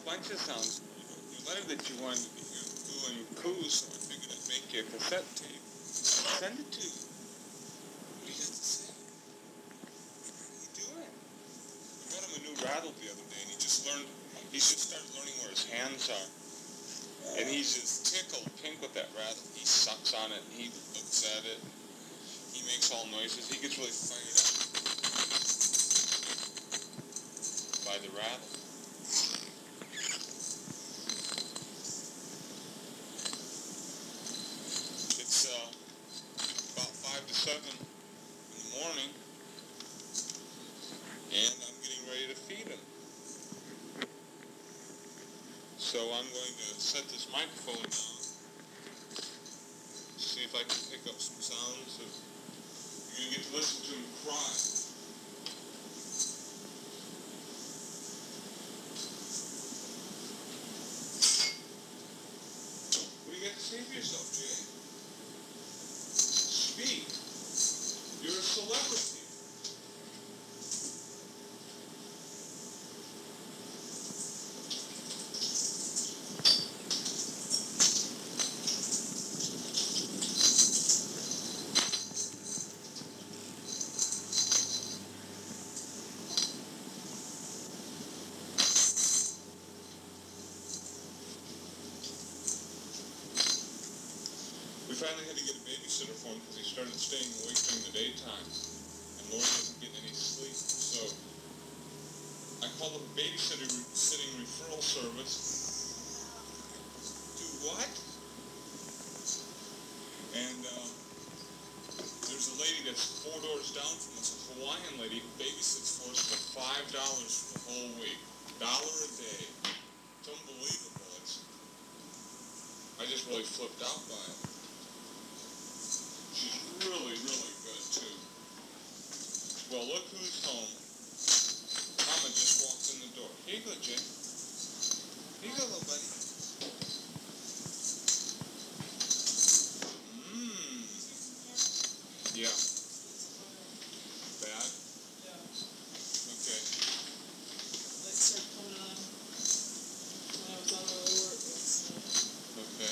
bunch of sounds. You letter that you wanted to hear doing coos, so I figured I'd make you a cassette tape. Send it to you. What do you have to say? What are you doing? I got him a new rattle the other day, and he just started learning where his hands are. And he's just tickled pink with that rattle. He sucks on it, and he looks at it. He makes all noises. He gets really fired up by the rattle. It's about 5 to 7 in the morning, and I'm getting ready to feed him. So I'm going to set this microphone down, see if I can pick up some sounds. You're going to get to listen to him cry. What do you got to say for yourself, Jay? Speak. You're a celebrity. We finally had to get a babysitter for him because he started staying awake during the daytime, and Lori wasn't getting any sleep. So I called up a babysitting referral service. Do what? And there's a lady that's 4 doors down from us, a Hawaiian lady who babysits for us for $5 for the whole week. $1 a day. It's unbelievable. I just really flipped out by it. She's really, really good, too. Well, look who's home. Mama just walked in the door. Here you go, Jay. Here you go, little buddy. Yeah. Bad? Yeah. Okay. Lights started coming on when I was on my way to work. Okay.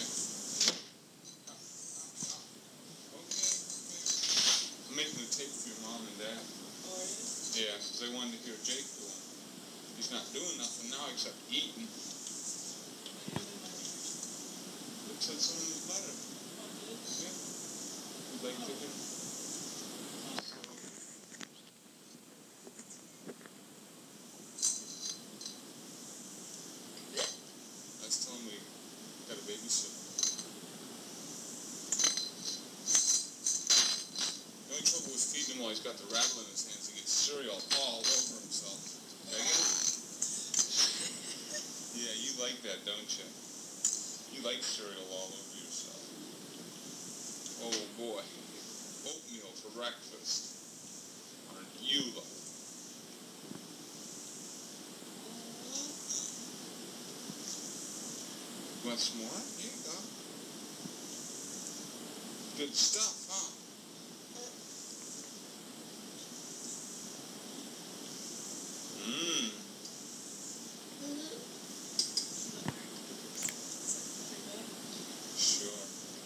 I'm making a tape for your mom and dad. Oh, yeah? Yeah, because they wanted to hear Jake doing. He's not doing nothing now except eating. It said so in his letter. Yeah. You'd like to hear? Let's tell him we got a babysitter. The only trouble with feeding him while he's got the rattle in his hands, he gets cereal all over himself. Yeah, you like that, don't you? You like cereal all over yourself. Oh boy. Oatmeal for breakfast. Aren't you lucky? You want some more? Here you go. Good stuff, huh? Sure.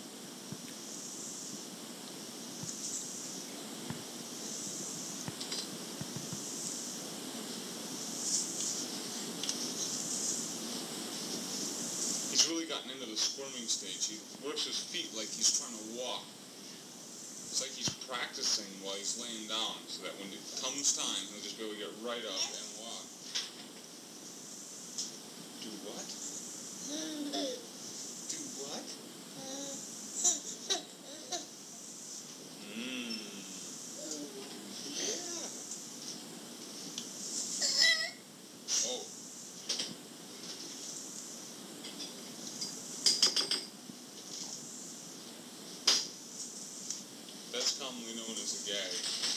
He's really gotten into the squirming stage. He works his feet like he's trying to walk. It's like he's practicing while he's laying down, so that when it comes time, he'll just be able to get right up and walk. Do what? Do what? Yeah. Oh. That's commonly known as a gag.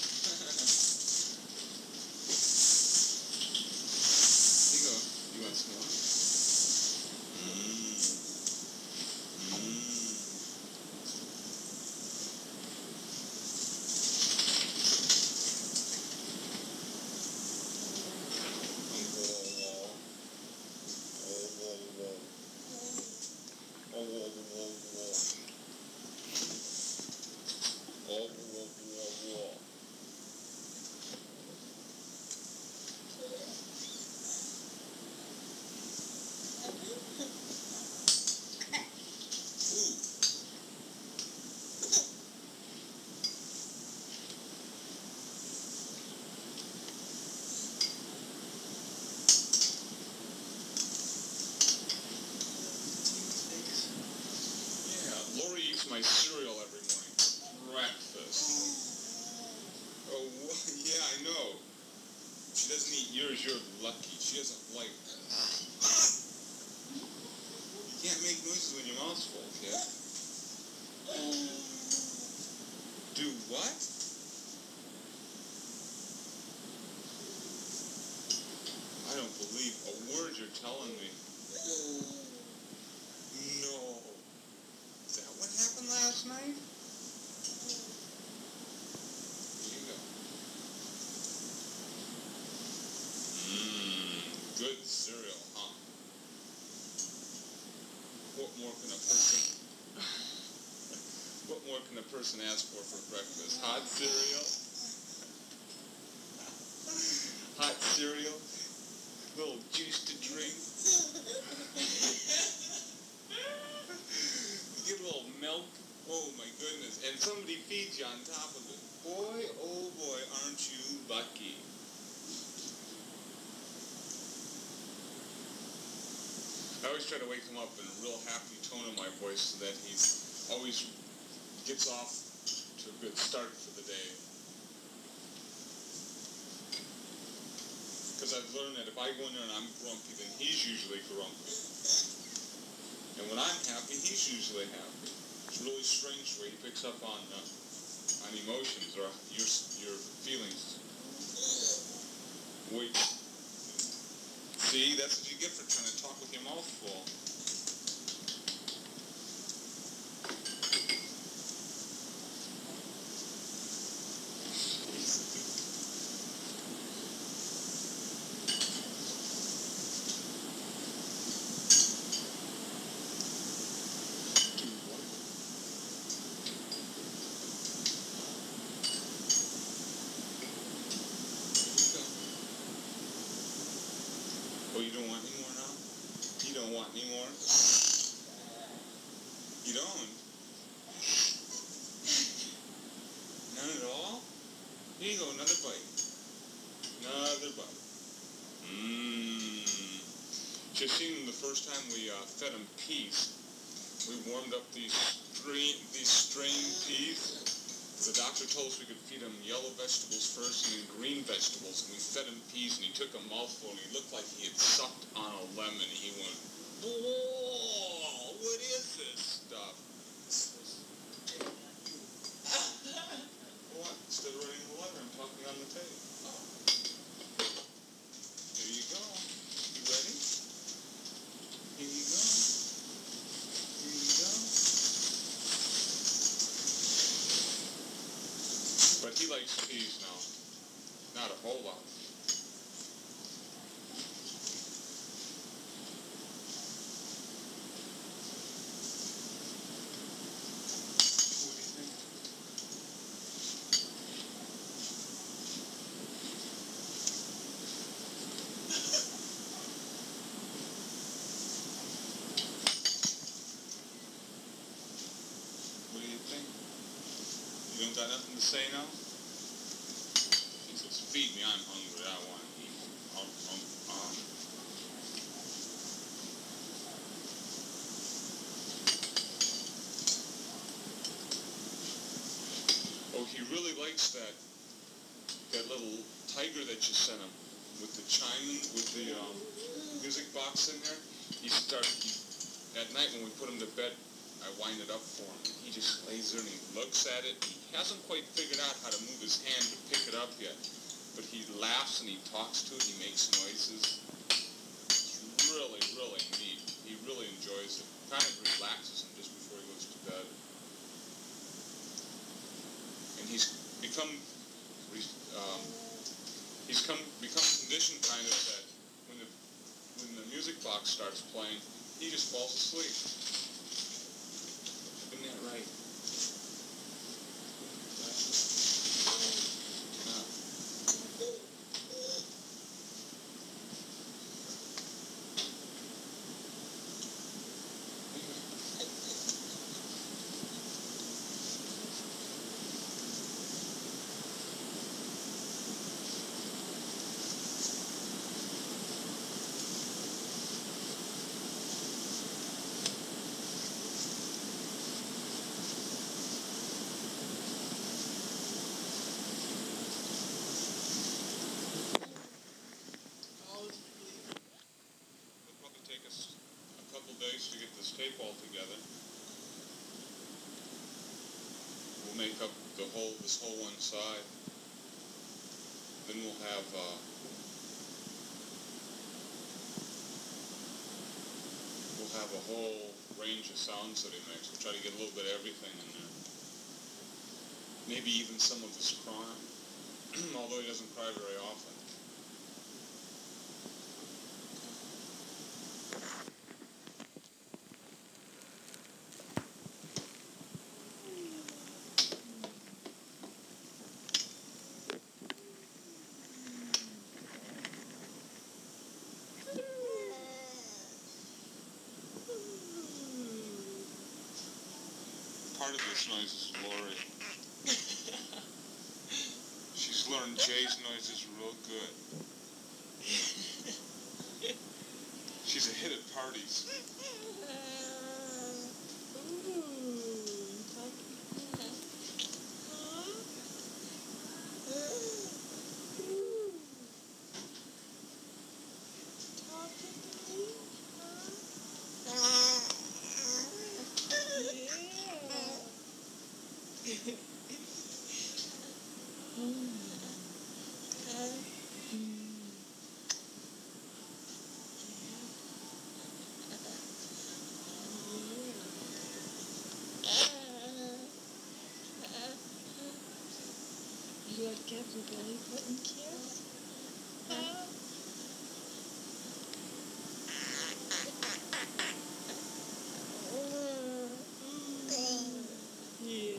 Here you go. You want some more? Oh. Yeah, I know. She doesn't eat yours. You're lucky. She doesn't like that. You can't make noises when your mouth's full, kid. Do what? I don't believe a word you're telling me. No. Is that what happened last night? Here you go. Good cereal, huh? What more can a person ask for breakfast? Hot cereal? Hot cereal? Little juice to drink? You get a little milk? Oh my goodness. And somebody feeds you on top of it. Boy, oh boy, aren't you lucky. I always try to wake him up in a real happy tone in my voice so that he always gets off to a good start for the day. Because I've learned that if I go in there and I'm grumpy, then he's usually grumpy. And when I'm happy, he's usually happy. It's really strange the way he picks up on emotions or your feelings. Wait. See, that's what you get for trying to talk with your mouth full. Oh, you don't want any more now? You don't want any more? You don't? None at all? Here you go, another bite. Another bite. Just seen the first time we fed him peas. We warmed up these strained peas. The doctor told us we could feed him yellow vegetables first and then green vegetables. And we fed him peas, and he took a mouthful, and he looked like he had sucked on a lemon. He went, whoa, what is this stuff? What? Instead of writing the letter, I'm talking on the tape. Here you go. You ready? Here you go. Here you go. But he likes peas now. Not a whole lot. What do you think? What do you think? You don't got nothing to say now? He says, feed me, I'm hungry, I want to eat. Oh, he really likes that little tiger that you sent him with the chiming, with the music box in there. At night when we put him to bed, I wind it up for him. He just lays there and he looks at it. He hasn't quite figured out how to move his hand to pick it up yet. But he laughs and he talks to it. He makes noises. It's really, really neat. He really enjoys it. Kind of relaxes him just before he goes to bed. And he's become conditioned kind of that when the music box starts playing, he just falls asleep. Isn't that right? make up this whole one side. Then we'll have a whole range of sounds that he makes. We'll try to get a little bit of everything in there. Maybe even some of his crying, although he doesn't cry very often. Part of this noise is Lori. She's learned Jay's noises real good. She's a hit at parties. You would give your belly button kiss? Yeah.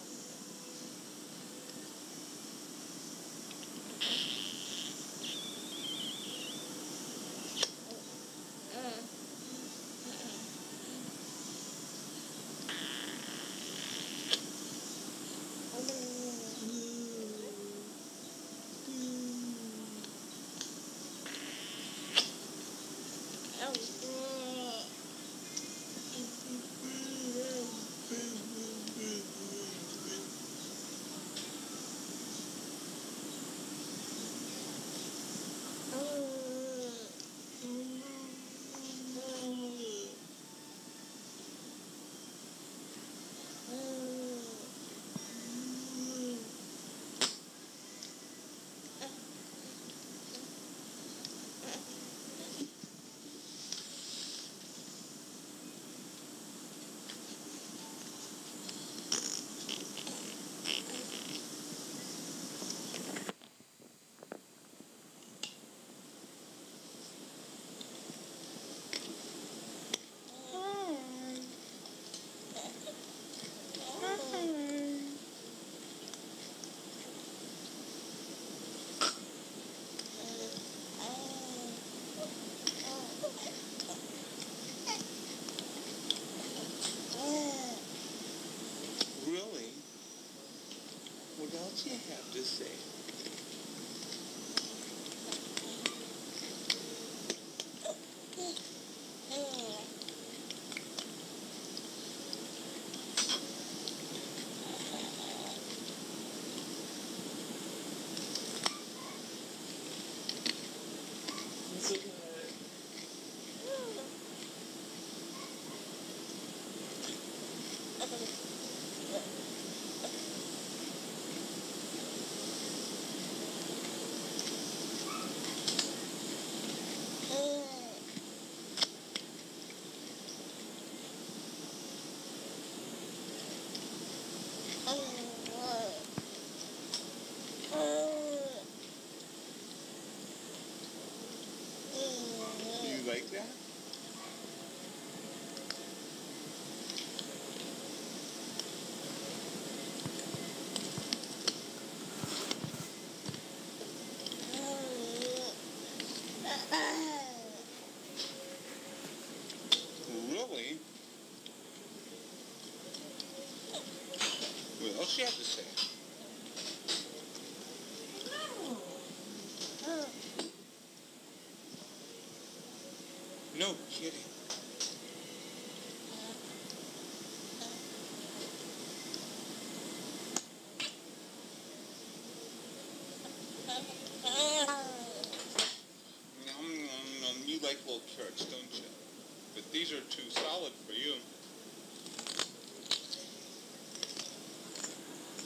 Really? What else do you have to say? You like that? Really? What else do you have to say? No kidding. You like little carrots, don't you? But these are too solid for you.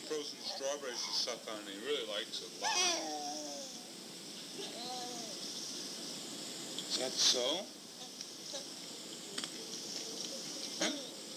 frozen strawberries to suck on, and he really likes it a lot. Is that so? Huh?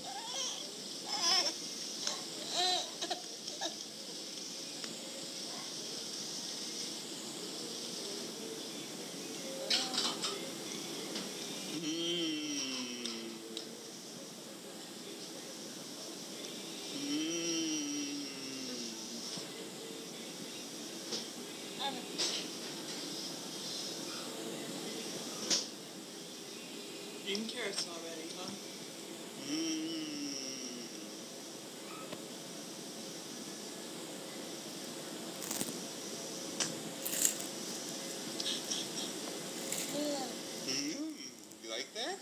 Eating carrots already, huh? You like that?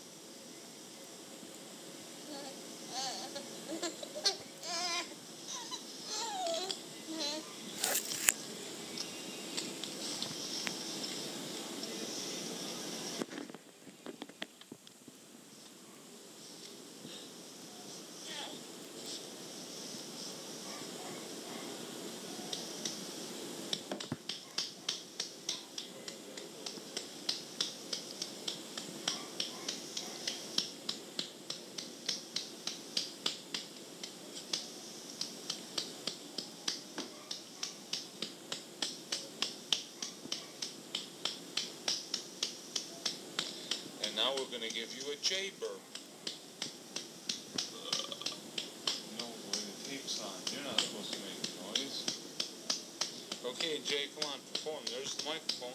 And now we're going to give you a J burp. No, boy, the tape's on. You're not supposed to make noise. Okay, Jay, come on, perform. There's the microphone.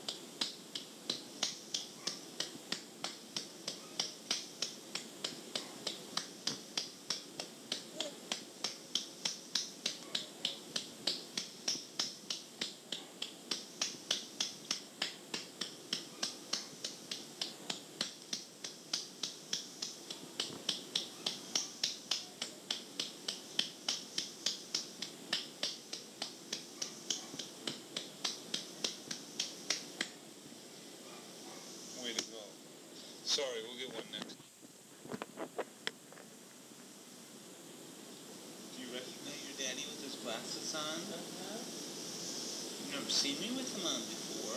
Way to go. Sorry, we'll get one next. Do you recognize your daddy with his glasses on? Uh-huh. You've never seen me with them on before.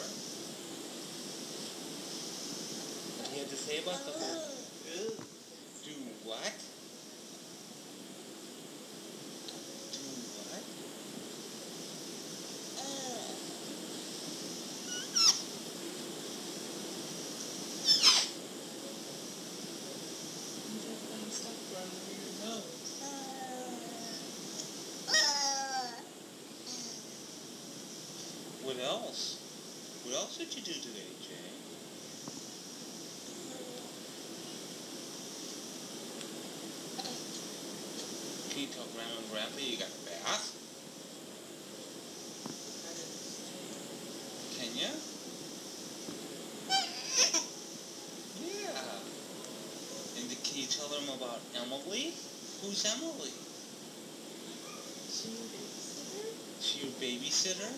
What do you have to say about the whole... Do what? Do what? What's that funny stuff running through your nose? What else? What else did you do today, Jay? Can you tell Grandma and Grandpa you got a bath? Can ya? Yeah. And can you tell them about Emily? Who's Emily? She your babysitter? She your babysitter?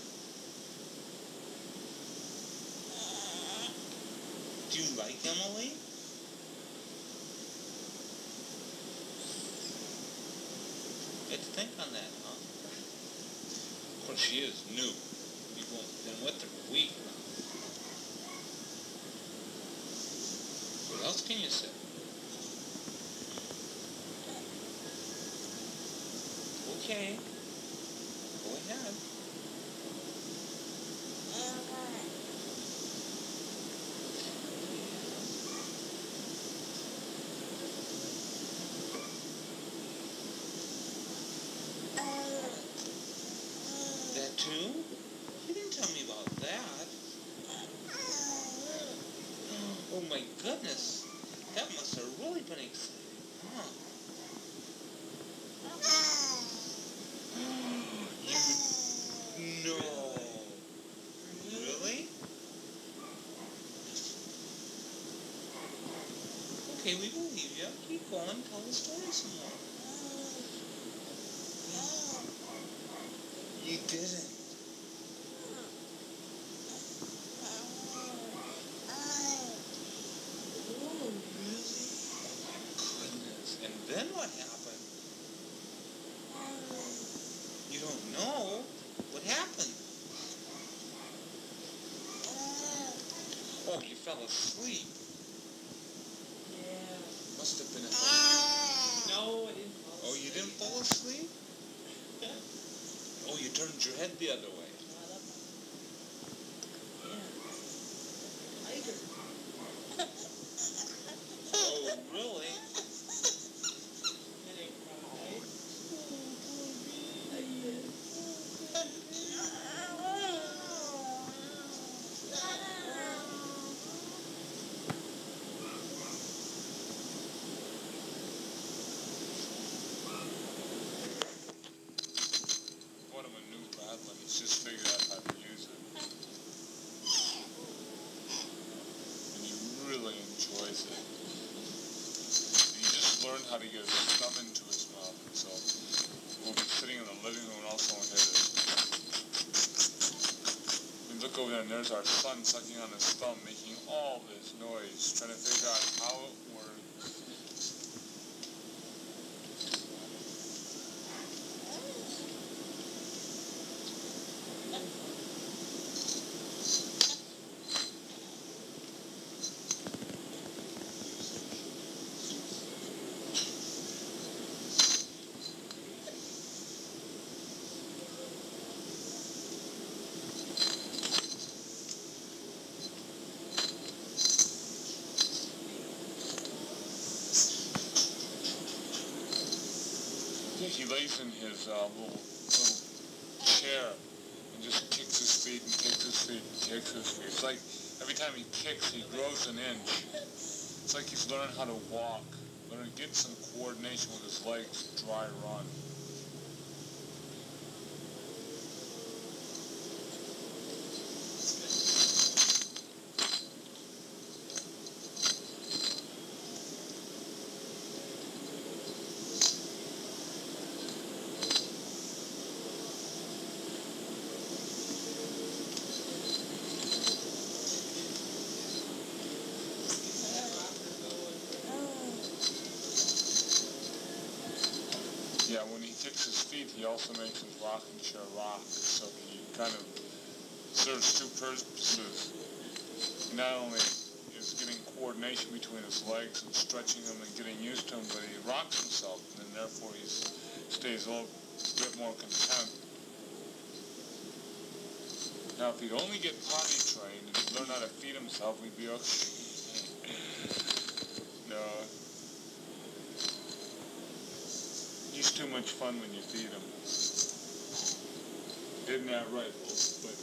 Do you like Emily? You have to think on that, huh? Of course, she is new. You've only been with her a week now. What else can you say? Okay. Go ahead. That too? You didn't tell me about that. Oh my goodness. That must have really been exciting, huh? No. Really? Okay, we believe you. Keep going. Tell the story some more. You didn't. Oh, really? Goodness. And then what happened? You don't Oh, you fell asleep. Yeah. Must have been a... No, I didn't fall Oh, you didn't fall asleep? Oh, you turned your head the other way. Tiger. Oh, really? It ain't right. Bought him a new paddle and he's just figured out how to use it. And he really enjoys it. He just learned how to get his thumb into his mouth, and so we'll be sitting in the living room and also on his. We look over there and there's our son sucking on his thumb, making all this noise, trying to figure out how it works. He lays in his little chair and just kicks his feet and kicks his feet and kicks his feet. It's like every time he kicks, he grows an inch. It's like he's learning how to walk, learning to get some coordination with his legs, dry run. Yeah, when he kicks his feet, he also makes his rocking chair rock, so he kind of serves two purposes. He not only is getting coordination between his legs and stretching them and getting used to them, but he rocks himself, and therefore he stays a little bit more content. Now, if he'd only get potty trained and he'd learn how to feed himself, we'd be okay. No. He's too much fun when you feed him. Isn't that right, folks? But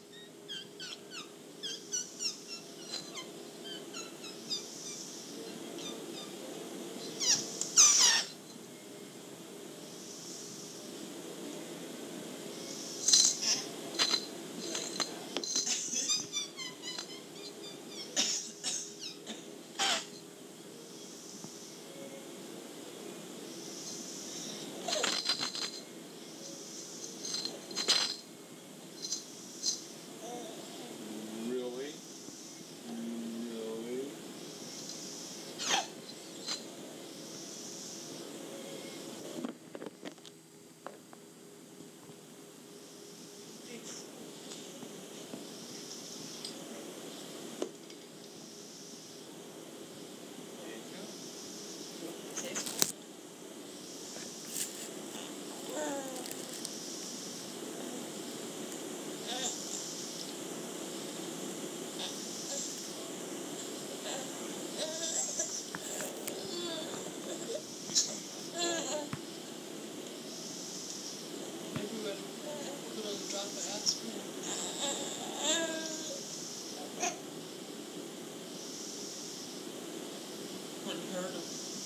Wouldn't hurt him.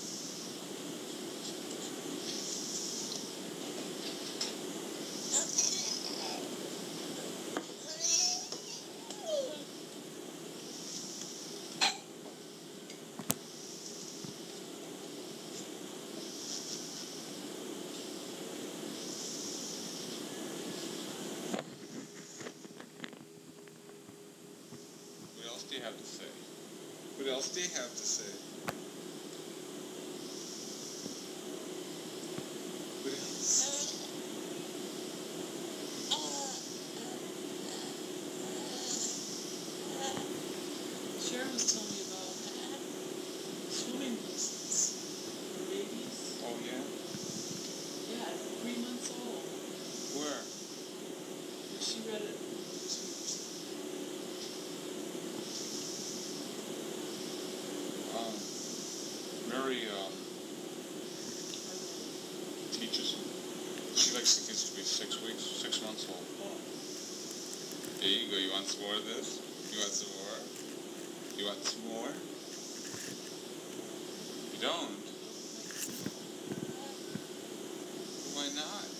what else do you have to say? What else do you have to say? What else? was telling me about swimming lessons for babies. Oh, yeah? Yeah, 3 months old. Where? She read it. Mary, teaches. She likes the kids to be 6 months old. There you go. You want some more of this? You want some more? You want some more? You don't? Why not?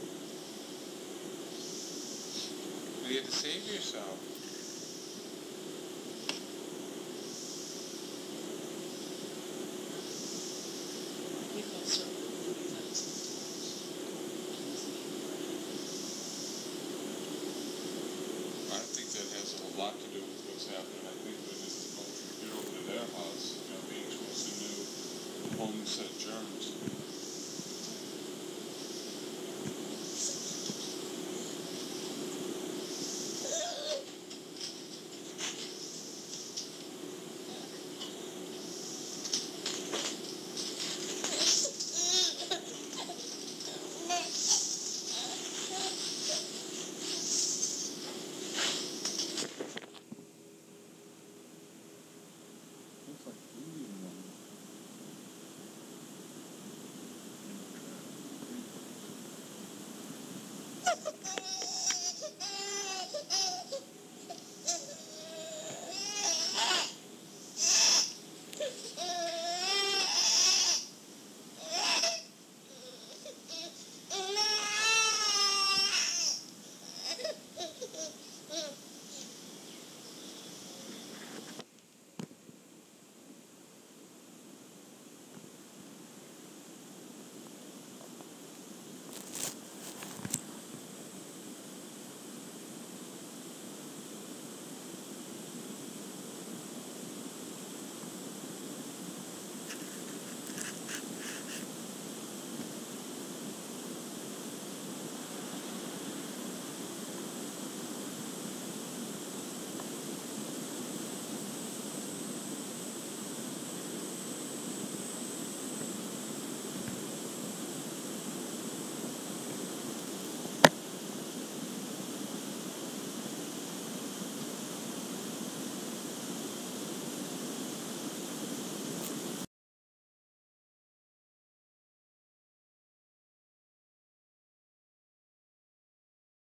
You have to save yourself. We felt certain movies that sometimes. I think that has a lot to do with what's happening. I think that it's about to get over to their house, being exposed to new homes set germs.